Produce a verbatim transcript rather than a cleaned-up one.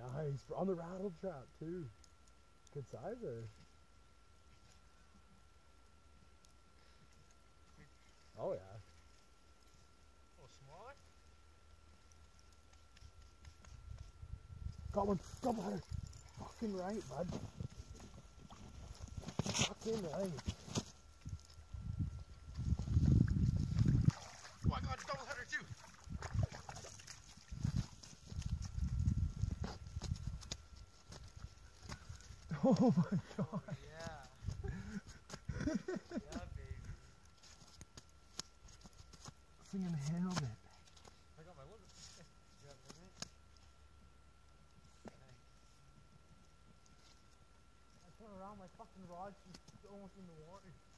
Nice. On the rattle trap, too. Good size there. Oh, yeah. A little smaller? Got one. Double header. Fucking right, bud. Fucking right. Oh, I got a double header too. Oh my god. Oh, yeah. Yeah, baby. This thing inhaled it. I got my limit. You have a limit? Thanks. I turn around, my fucking rod's just almost in the water.